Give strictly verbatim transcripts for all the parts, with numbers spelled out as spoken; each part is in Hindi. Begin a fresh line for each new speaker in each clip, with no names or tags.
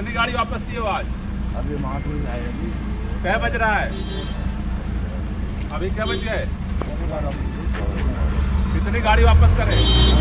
कितनी गाड़ी वापस की हो आज?
अभी महापुर आए अभी।
क्या बज रहा है अभी? क्या बज गए? कितनी गाड़ी वापस करें?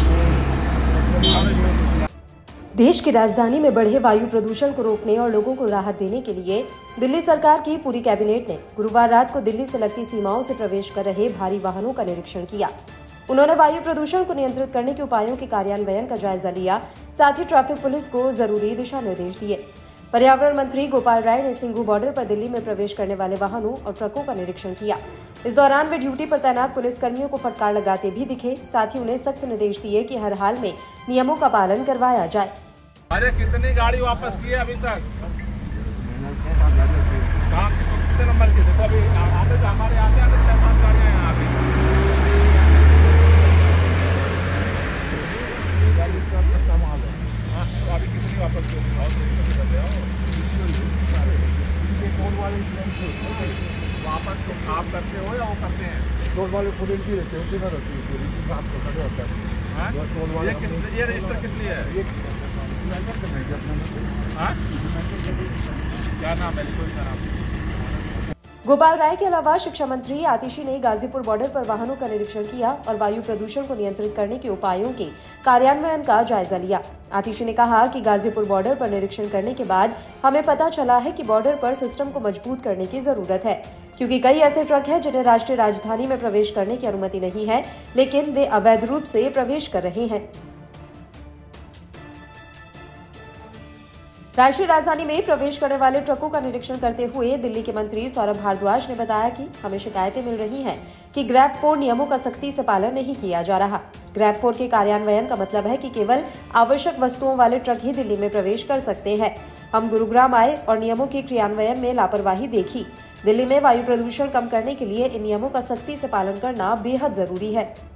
देश की राजधानी में बढ़े वायु प्रदूषण को रोकने और लोगों को राहत देने के लिए दिल्ली सरकार की पूरी कैबिनेट ने गुरुवार रात को दिल्ली से लगती सीमाओं से प्रवेश कर रहे भारी वाहनों का निरीक्षण किया। उन्होंने वायु प्रदूषण को नियंत्रित करने के उपायों के कार्यान्वयन का जायजा लिया, साथ ही ट्रैफिक पुलिस को जरूरी दिशा निर्देश दिए। पर्यावरण मंत्री गोपाल राय ने सिंघू बॉर्डर पर दिल्ली में प्रवेश करने वाले वाहनों और ट्रकों का निरीक्षण किया। इस दौरान वे ड्यूटी पर तैनात पुलिसकर्मियों को फटकार लगाते भी दिखे, साथ ही उन्हें सख्त निर्देश दिए कि हर हाल में नियमों का पालन करवाया जाए।
अरे कितनी गाड़ी वापस की है अभी तक? कितने नंबर की? देखो अभी आते तो हमारे आते आते छह सात गाड़ियाँ हैं यहाँ पे। हाँ, तो अभी कितनी वापस की? वापस तो आप करते हो या वो करते हैं?
टोल वाले खुद इनकी रहते हैं, उसी में रहती है, इसी साथ को खड़े होता है।
ये किस ये रजिस्टर किस लिए है? हाँ? क्या नाम है? लिखो इनका नाम।
गोपाल राय के अलावा शिक्षा मंत्री आतिशी ने गाजीपुर बॉर्डर पर वाहनों का निरीक्षण किया और वायु प्रदूषण को नियंत्रित करने के उपायों के कार्यान्वयन का जायजा लिया। आतिशी ने कहा कि गाजीपुर बॉर्डर पर निरीक्षण करने के बाद हमें पता चला है कि बॉर्डर पर सिस्टम को मजबूत करने की जरूरत है, क्योंकि कई ऐसे ट्रक हैं जिन्हें राष्ट्रीय राजधानी में प्रवेश करने की अनुमति नहीं है, लेकिन वे अवैध रूप से प्रवेश कर रहे हैं। राष्ट्रीय राजधानी में प्रवेश करने वाले ट्रकों का निरीक्षण करते हुए दिल्ली के मंत्री सौरभ भारद्वाज ने बताया कि हमें शिकायतें मिल रही हैं कि ग्रैब फोर नियमों का सख्ती से पालन नहीं किया जा रहा। ग्रैब फोर के कार्यान्वयन का मतलब है कि केवल आवश्यक वस्तुओं वाले ट्रक ही दिल्ली में प्रवेश कर सकते हैं। हम गुरुग्राम आए और नियमों के क्रियान्वयन में लापरवाही देखी। दिल्ली में वायु प्रदूषण कम करने के लिए इन नियमों का सख्ती से पालन करना बेहद जरूरी है।